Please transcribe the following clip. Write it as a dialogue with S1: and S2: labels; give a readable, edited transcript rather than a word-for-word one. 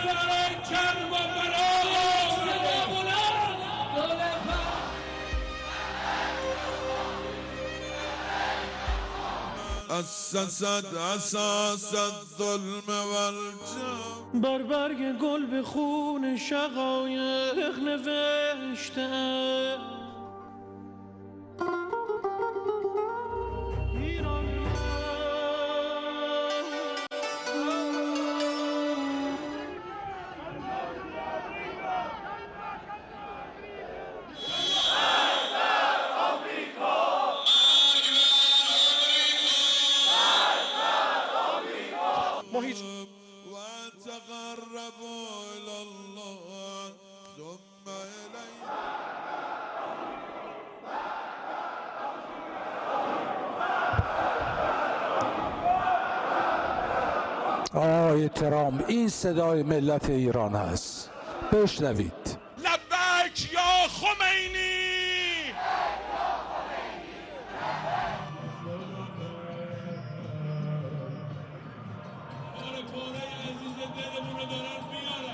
S1: أسست أساس الظلم والجور
S2: بر برگ گل به خون شقایق نوشته
S1: وتقربوا إلى الله ثم إليه.
S3: آقای ترامپ، این صدای ملت ایران هست، بشنوید.
S1: لبیک یا خمینی. کره عزیز دلمون رو دارن میارن.